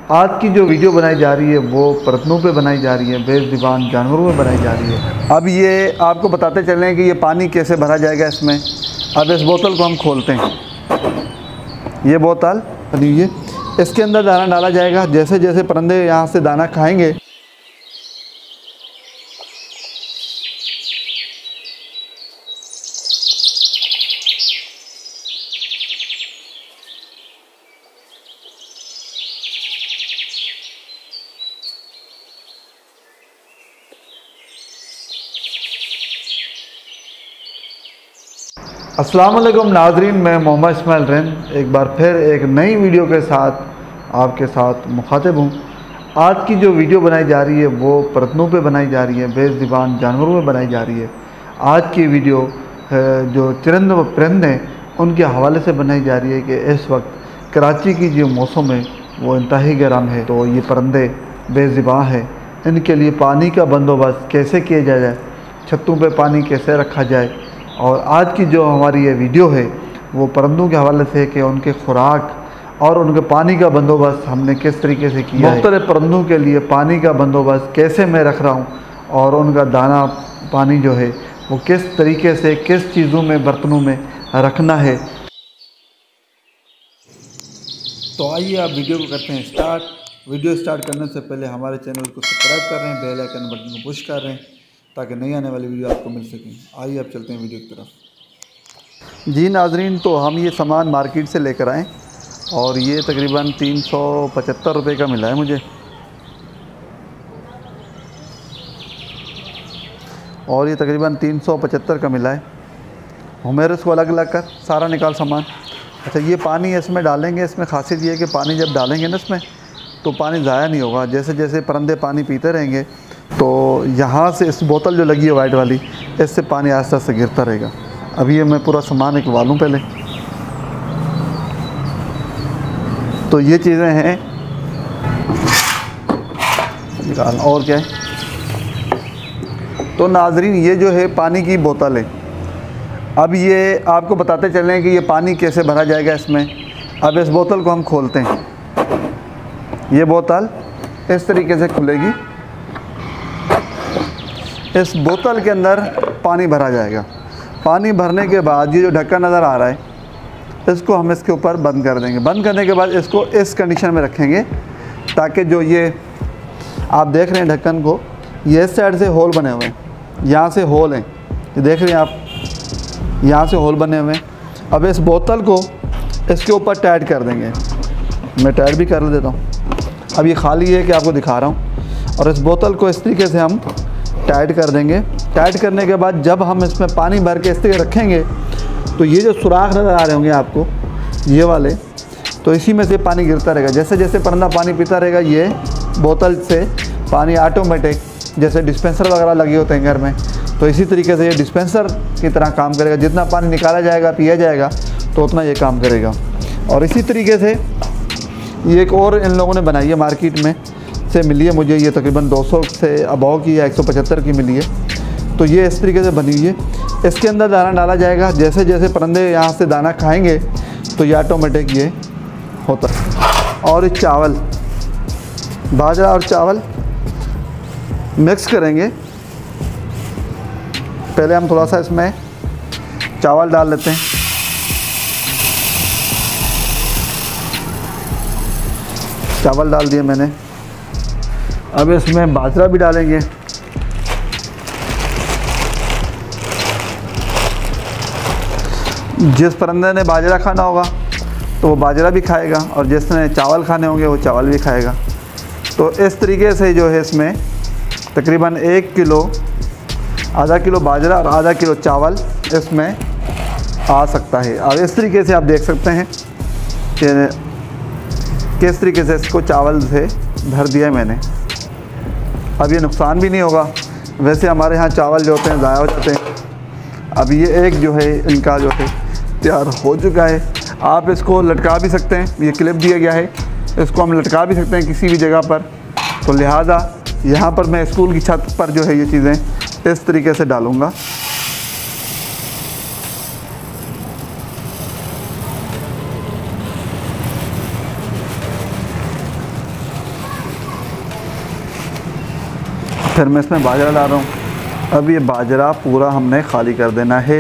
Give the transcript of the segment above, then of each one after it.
आज की जो वीडियो बनाई जा रही है वो परंदों पे बनाई जा रही है, बेज़ुबान जानवरों में बनाई जा रही है। अब ये आपको बताते चलें कि ये पानी कैसे भरा जाएगा इसमें। अब इस बोतल को हम खोलते हैं। ये बोतल बनी हुई है, इसके अंदर दाना डाला जाएगा। जैसे जैसे परिंदे यहाँ से दाना खाएंगे अस्सलाम वालेकुम नाजरीन, मैं मोहम्मद इस्माइल रैन एक बार फिर एक नई वीडियो के साथ आपके साथ मुखातिब हूँ। आज की जो वीडियो बनाई जा रही है वो परंदों पे बनाई जा रही है, बेज़ुबान जानवरों में बनाई जा रही है। आज की वीडियो जो चरिंद व परिंदे हैं उनके हवाले से बनाई जा रही है कि इस वक्त कराची की जो मौसम है वो इंतहाई गर्म है, तो ये परिंदे बेज़ुबान हैं। इनके लिए पानी का बंदोबस्त कैसे किया जाए, छतों पे पानी कैसे रखा जाए। और आज की जो हमारी ये वीडियो है वो परिंदों के हवाले से है कि उनके खुराक और उनके पानी का बंदोबस्त हमने किस तरीके से किया है। मुख्तलिफ परिंदों के लिए पानी का बंदोबस्त कैसे मैं रख रहा हूँ और उनका दाना पानी जो है वो किस तरीके से किस चीज़ों में बर्तनों में रखना है। तो आइए आप वीडियो को करते हैं स्टार्ट। वीडियो स्टार्ट करने से पहले हमारे चैनल को सब्सक्राइब कर रहे हैं, बेल आइकन बटन को पुश कर रहे हैं ताकि नई आने वाली वीडियो आपको मिल सकें। आइए आप चलते हैं वीडियो की तरफ। जी नाजरीन, तो हम ये सामान मार्केट से लेकर आए और ये तकरीबन 375 रुपये का मिला है मुझे। और ये तकरीबन 375 का मिला है। मेरे इसको अलग अलग कर सारा निकाल सामान। अच्छा, ये पानी इसमें डालेंगे। इसमें खासियत ये है कि पानी जब डालेंगे ना इसमें तो पानी ज़ाया नहीं होगा। जैसे जैसे परिंदे पानी पीते रहेंगे तो यहाँ से इस बोतल जो लगी है वाइट वाली, इससे पानी आस्ते आस्ते गिरता रहेगा। अभी ये मैं पूरा सामान निकलवा लूँ पहले। तो ये चीज़ें हैं निकाल, और क्या है। तो नाजरीन, ये जो है पानी की बोतल है। अब ये आपको बताते चलें कि ये पानी कैसे भरा जाएगा इसमें। अब इस बोतल को हम खोलते हैं। ये बोतल इस तरीके से खुलेगी। इस बोतल के अंदर पानी भरा जाएगा। पानी भरने के बाद ये जो ढक्कन नज़र आ रहा है इसको हम इसके ऊपर बंद कर देंगे। बंद करने के बाद इसको इस कंडीशन में रखेंगे ताकि जो ये आप देख रहे हैं ढक्कन को, ये इस साइड से होल बने हुए हैं, यहाँ से होल हैं, ये देख रहे हैं आप, यहाँ से होल बने हुए हैं। अब इस बोतल को इसके ऊपर टाइट कर देंगे। मैं टाइट भी कर देता हूँ। अब ये खाली है कि आपको दिखा रहा हूँ। और इस बोतल को इस तरीके से हम टाइट कर देंगे। टाइट करने के बाद जब हम इसमें पानी भर के इस तरीके रखेंगे तो ये जो सुराख नज़र आ रहे होंगे आपको, ये वाले, तो इसी में से पानी गिरता रहेगा। जैसे जैसे परिंदा पानी पीता रहेगा ये बोतल से पानी ऑटोमेटिक, जैसे डिस्पेंसर वगैरह लगे होते हैं घर में, तो इसी तरीके से ये डिस्पेंसर की तरह काम करेगा। जितना पानी निकाला जाएगा पिया जाएगा तो उतना ये काम करेगा। और इसी तरीके से ये एक और इन लोगों ने बनाई है, मार्केट में से मिली है मुझे। ये तकरीबन 200 से अबाव की या 175 की मिली है। तो ये इस तरीके से बनी हुई है। इसके अंदर दाना डाला जाएगा। जैसे जैसे परिंदे यहाँ से दाना खाएंगे तो ये ऑटोमेटिक ये होता है। और ये चावल, बाजरा और चावल मिक्स करेंगे। पहले हम थोड़ा सा इसमें चावल डाल लेते हैं। चावल डाल दिए मैंने। अब इसमें बाजरा भी डालेंगे। जिस परिंदे ने बाजरा खाना होगा तो वो बाजरा भी खाएगा और जिसने चावल खाने होंगे वो चावल भी खाएगा। तो इस तरीके से जो है इसमें तकरीबन 1 किलो, आधा किलो बाजरा और आधा किलो चावल इसमें आ सकता है। और इस तरीके से आप देख सकते हैं कि किस तरीके से इसको चावल से भर दिया मैंने। अब ये नुकसान भी नहीं होगा। वैसे हमारे यहाँ चावल जो होते हैं ज़ाया हो जाते हैं। अब ये एक जो है इनका जो है तैयार हो चुका है। आप इसको लटका भी सकते हैं, ये क्लिप दिया गया है, इसको हम लटका भी सकते हैं किसी भी जगह पर। तो लिहाजा यहाँ पर मैं स्कूल की छत पर जो है ये चीज़ें इस तरीके से डालूँगा। फिर मैं इसमें बाजरा डाल रहा हूँ। अब ये बाजरा पूरा हमने खाली कर देना है।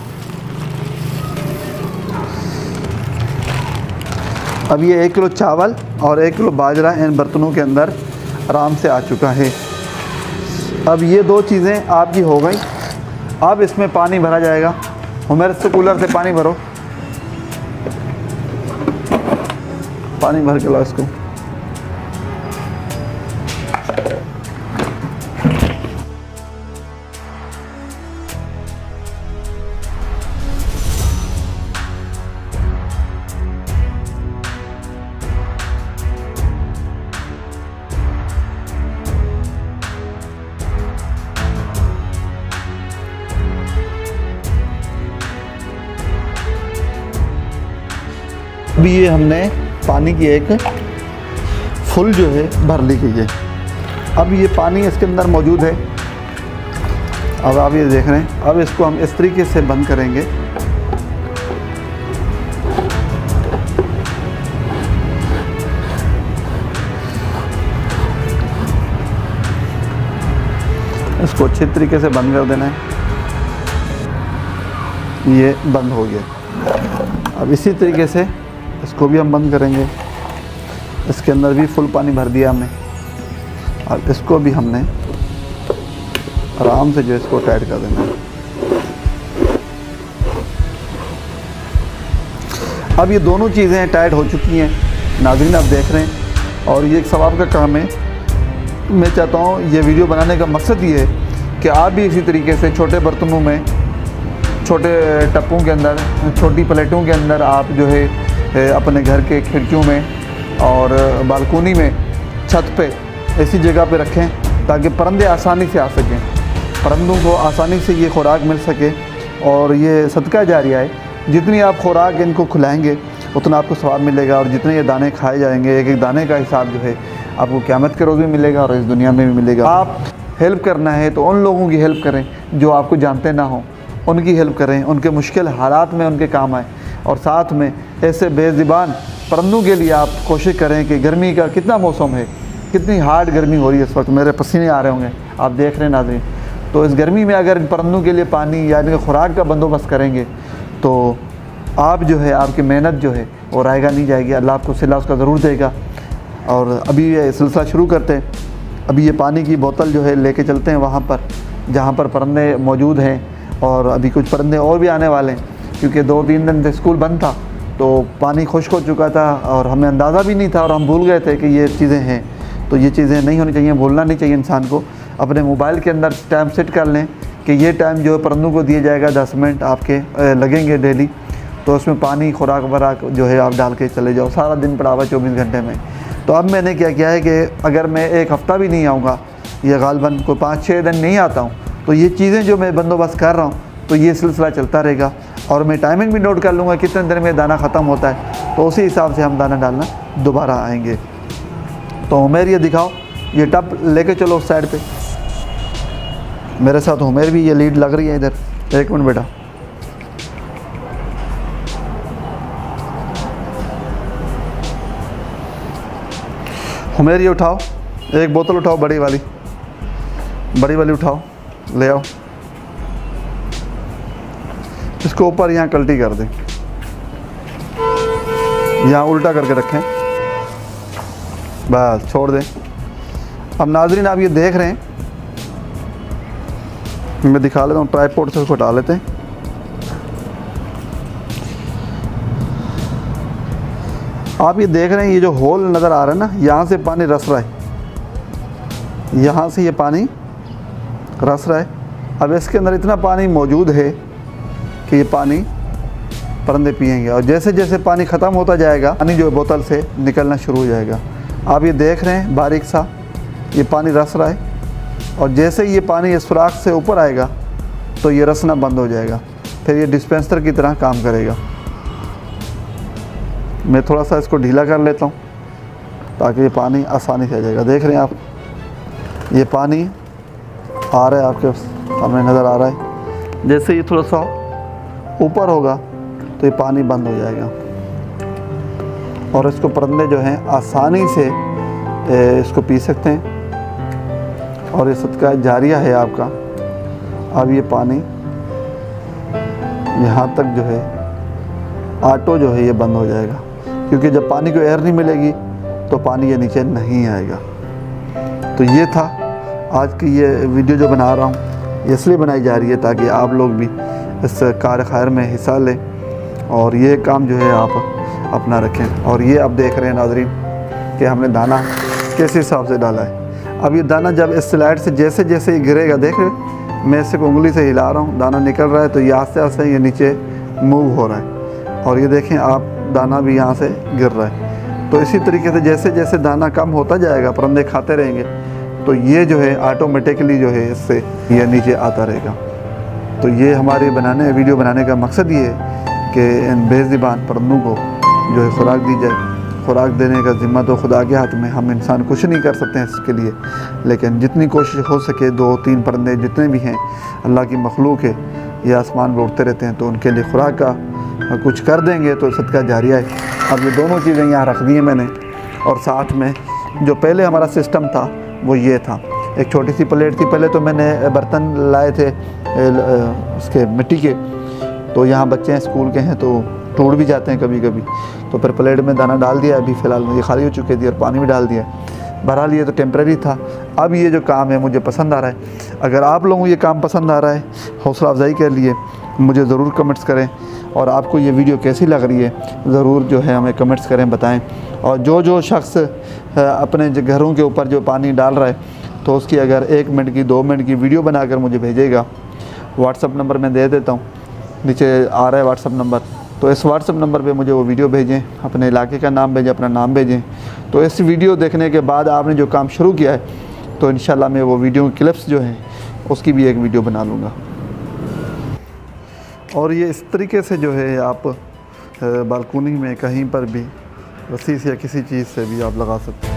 अब ये 1 किलो चावल और 1 किलो बाजरा इन बर्तनों के अंदर आराम से आ चुका है। अब ये 2 चीज़ें आपकी हो गई। अब इसमें पानी भरा जाएगा। उमेर से कूलर से पानी भरो, पानी भर के लाओ इसको। अभी ये हमने पानी की एक फुल जो है भर ली गई है। अब ये पानी इसके अंदर मौजूद है। अब आप ये देख रहे हैं। अब इसको हम इस तरीके से बंद करेंगे। इसको अच्छे तरीके से बंद कर देना है। ये बंद हो गया। अब इसी तरीके से इसको भी हम बंद करेंगे। इसके अंदर भी फुल पानी भर दिया हमने। और इसको भी हमने आराम से जो इसको टाइट कर देना है। अब ये दोनों चीज़ें टाइट हो चुकी हैं। नाज़रीन आप देख रहे हैं और ये एक सवाब का काम है। मैं चाहता हूँ ये वीडियो बनाने का मकसद ये है कि आप भी इसी तरीके से छोटे बर्तनों में, छोटे टप्पों के अंदर, छोटी प्लेटों के अंदर आप जो है अपने घर के खिड़कियों में और बालकोनी में, छत पे, ऐसी जगह पे रखें ताकि परिंदे आसानी से आ सकें, परिंदों को आसानी से ये खुराक मिल सके। और ये सदका जारिया है। जितनी आप खुराक इनको खिलाएंगे उतना आपको सवाब मिलेगा। और जितने ये दाने खाए जाएंगे, एक एक दाने का हिसाब जो है आपको क़यामत के रोज़ भी मिलेगा और इस दुनिया में भी मिलेगा। आप हेल्प करना है तो उन लोगों की हेल्प करें जो आपको जानते ना हों, उनकी हेल्प करें, उनके मुश्किल हालात में उनके काम आए। और साथ में ऐसे बेज़ुबान परिंदों के लिए आप कोशिश करें कि गर्मी का कितना मौसम है, कितनी हार्ड गर्मी हो रही है इस वक्त, मेरे पसीने आ रहे होंगे, आप देख रहे हैं नाज़रीन। तो इस गर्मी में अगर इन परिंदों के लिए पानी या इनके खुराक का बंदोबस्त करेंगे तो आप जो है, आपकी मेहनत जो है वो रायगा नहीं जाएगी। अल्लाह आपको सिला उसका ज़रूर देगा। और अभी ये सिलसिला शुरू करते हैं। अभी ये पानी की बोतल जो है लेके चलते हैं वहाँ पर जहाँ पर परिंदे मौजूद हैं। और अभी कुछ परिंदे और भी आने वाले हैं क्योंकि 2-3 दिन से स्कूल बंद था तो पानी खुश्क हो चुका था और हमें अंदाज़ा भी नहीं था और हम भूल गए थे कि ये चीज़ें हैं। तो ये चीज़ें नहीं होनी चाहिए, भूलना नहीं चाहिए इंसान को। अपने मोबाइल के अंदर टाइम सेट कर लें कि ये टाइम जो है परिंदों को दिया जाएगा, 10 मिनट आपके लगेंगे डेली। तो उसमें पानी, खुराक वराक जो है आप डाल के चले जाओ। सारा दिन पड़ा हुआ 24 घंटे में। तो अब मैंने क्या किया है कि अगर मैं 1 हफ़्ता भी नहीं आऊँगा या गालबन कोई 5-6 दिन नहीं आता हूँ तो ये चीज़ें जो मैं बंदोबस्त कर रहा हूँ तो ये सिलसिला चलता रहेगा। और मैं टाइमिंग भी नोट कर लूँगा कितने देर में दाना ख़त्म होता है, तो उसी हिसाब से हम दाना डालना दोबारा आएंगे। तो उमेर ये दिखाओ, ये टब लेके चलो उस साइड पे। मेरे साथ उमेर भी, ये लीड लग रही है इधर। 1 मिनट बेटा। उमेर ये उठाओ, एक बोतल उठाओ, बड़ी वाली उठाओ, ले आओ। इसको ऊपर यहाँ कल्टी कर दें, यहाँ उल्टा करके रखें, बस छोड़ दें। अब नाज़रीन आप ये देख रहे हैं, मैं दिखा लेता हूँ, ट्राइपॉड से उसको हटा लेते हैं। आप ये देख रहे हैं, ये जो होल नज़र आ रहा है ना, यहाँ से पानी रस रहा है, यहाँ से ये पानी रस रहा है। अब इसके अंदर इतना पानी मौजूद है कि ये पानी परिंदे पिएंगे। और जैसे जैसे पानी ख़त्म होता जाएगा, पानी जो बोतल से निकलना शुरू हो जाएगा। आप ये देख रहे हैं बारीक सा ये पानी रस रहा है। और जैसे ये पानी इस सुराख से ऊपर आएगा तो ये रसना बंद हो जाएगा, फिर ये डिस्पेंसर की तरह काम करेगा। मैं थोड़ा सा इसको ढीला कर लेता हूँ ताकि ये पानी आसानी से आ जाएगा। देख रहे हैं आप, ये पानी आ रहा है, आपके सामने नज़र आ रहा है। जैसे ये थोड़ा सा ऊपर होगा तो ये पानी बंद हो जाएगा और इसको परिंदे जो हैं आसानी से इसको पी सकते हैं। और ये सदका जारिया है आपका। अब ये पानी यहाँ तक जो है ऑटो जो है ये बंद हो जाएगा, क्योंकि जब पानी को एयर नहीं मिलेगी तो पानी ये नीचे नहीं आएगा। तो ये था आज की ये वीडियो जो बना रहा हूँ, इसलिए बनाई जा रही है ताकि आप लोग भी इस कार खैर में हिस्सा लें और ये काम जो है आप अपना रखें। और ये आप देख रहे हैं नाज़रीन कि हमने दाना किस हिसाब से डाला है। अब ये दाना जब इस स्लाइड से जैसे जैसे ही गिरेगा, देख रहे हैं मैं इसे उंगली से हिला रहा हूँ, दाना निकल रहा है तो ये आस्ते आस्ते ये नीचे मूव हो रहा है। और ये देखें आप, दाना भी यहाँ से गिर रहा है। तो इसी तरीके से जैसे जैसे दाना कम होता जाएगा, परिंदे खाते रहेंगे, तो ये जो है ऑटोमेटिकली जो है इससे ये नीचे आता रहेगा। तो ये हमारे वीडियो बनाने का मकसद ये है कि इन बेज़ुबान परिंदों को जो है खुराक दी जाए। खुराक देने का ज़िम्मा तो खुदा के हाथ में, हम इंसान कुछ नहीं कर सकते हैं इसके लिए, लेकिन जितनी कोशिश हो सके 2-3 परिंदे जितने भी हैं अल्लाह की मखलूक है, ये आसमान पर उड़ते रहते हैं, तो उनके लिए खुराक का कुछ कर देंगे तो सदका जारिया है। अब ये दोनों चीज़ें यहाँ रख दी हैं मैंने, और साथ में जो पहले हमारा सिस्टम था वो ये था, एक छोटी सी प्लेट थी। पहले तो मैंने बर्तन लाए थे उसके मिट्टी के, तो यहाँ बच्चे हैं स्कूल के हैं तो टूट भी जाते हैं कभी कभी, तो फिर प्लेट में दाना डाल दिया। अभी फ़िलहाल मुझे खाली हो चुके थी और पानी भी डाल दिया। बहरहाल ये तो टेम्प्रेरी था। अब ये जो काम है मुझे पसंद आ रहा है। अगर आप लोगों को ये काम पसंद आ रहा है, हौसला अफजाई के लिए मुझे ज़रूर कमेंट्स करें, और आपको ये वीडियो कैसी लग रही है ज़रूर जो है हमें कमेंट्स करें, बताएं। और जो शख्स अपने घरों के ऊपर जो पानी डाल रहा है, तो उसकी अगर 1 मिनट की 2 मिनट की वीडियो बनाकर मुझे भेजेगा, व्हाट्सअप नंबर मैं दे देता हूँ, नीचे आ रहा है व्हाट्सअप नंबर, तो इस व्हाट्सअप नंबर पे मुझे वो वीडियो भेजें, अपने इलाके का नाम भेजें, अपना नाम भेजें। तो इस वीडियो देखने के बाद आपने जो काम शुरू किया है, तो इंशाल्लाह मैं वो वीडियो क्लिप्स जो हैं उसकी भी एक वीडियो बना लूँगा। और ये इस तरीके से जो है आप बालकनी में कहीं पर भी रस्सी से या किसी चीज़ से भी आप लगा सकते हैं।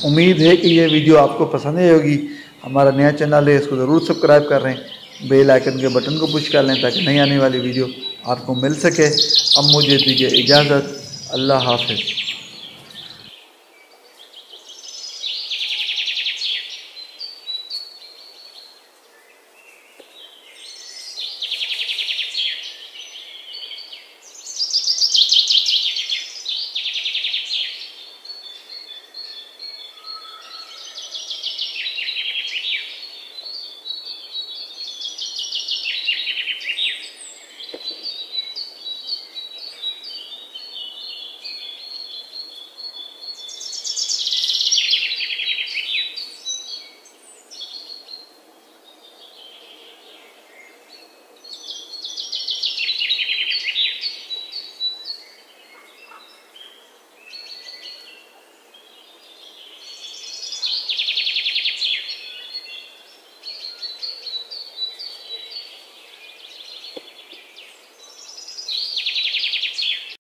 उम्मीद है कि ये वीडियो आपको पसंद आई होगी। हमारा नया चैनल है, इसको ज़रूर सब्सक्राइब कर लें, बेल आइकन के बटन को पुश कर लें ताकि नई आने वाली वीडियो आपको मिल सके। अब मुझे दीजिए इजाज़त। अल्लाह हाफ़िज़।